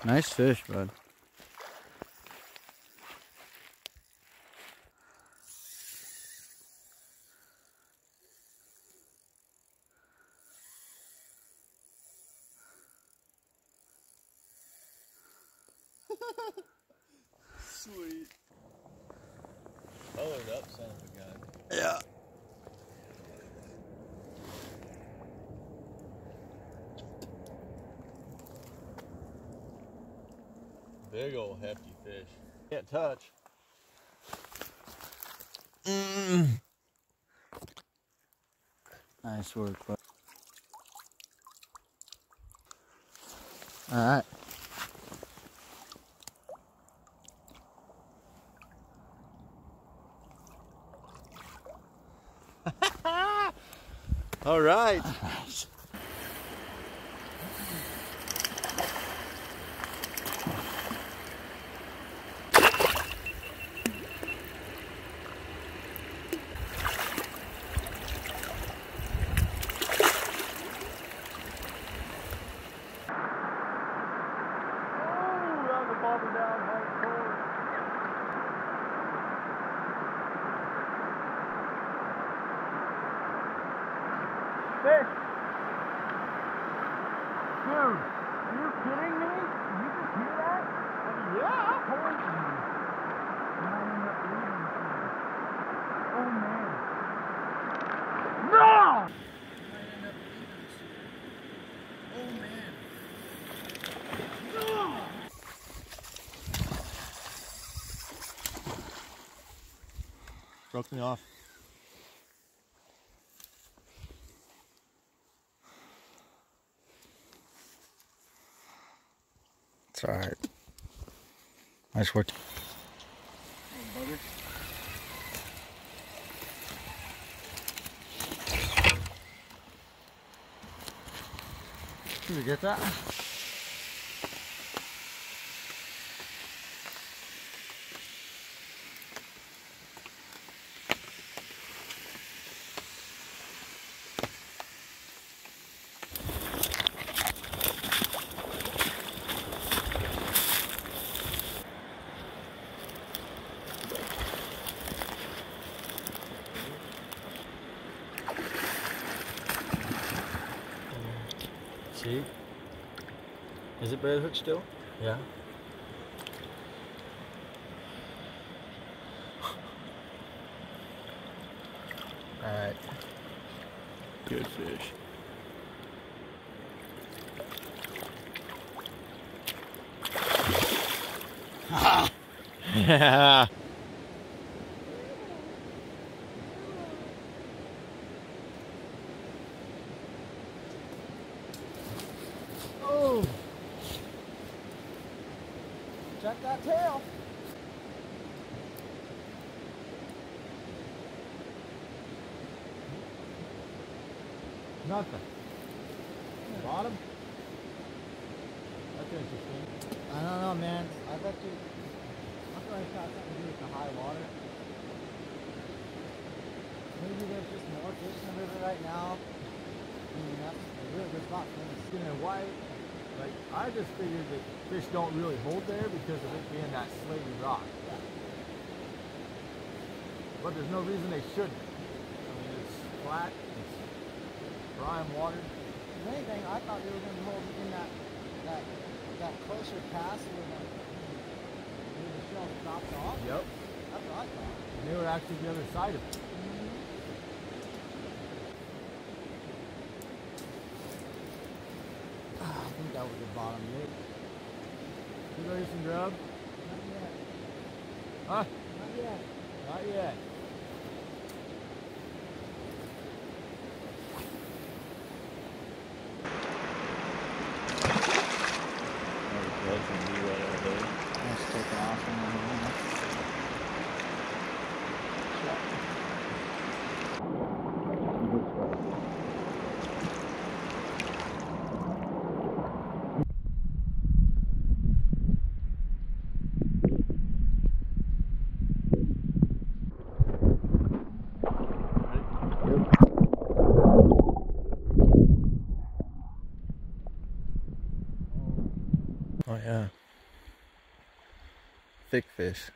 Nice fish, bud. Sweet. Colored up son of a gun. Yeah. Big old hefty fish. Can't touch. Nice work, bud. All right. All right. Bobber down hardcore. Fish! Dude, are you kidding me? Did you just hear that? Yeah! Holy oh man. No! Oh man. No! Broke me off. It's all right. Nice work. Did you get that? See? Is it braid hook still? Yeah. Alright. Good fish. Yeah. Oh! Check that tail. Nothing. Bottom? That's interesting. I don't know, man. I bet you. I thought it's got something to do with the high water. Maybe there's just more fish in the river right now. I mean, that's the river's not skin and white. Like, I just figured that fish don't really hold there because of it being that slaty rock. Yeah. But there's no reason they shouldn't. I mean, it's flat, it's prime water. If anything, I thought they were going to hold in that closer pass where the shell stops off. Yep. That's what I thought. And they were actually the other side of it. I think that was the bottom lip. You ready for some grub? Not yet. Huh? Not yet. Not yet. Let's take it off in a minute. Oh yeah. thick fish.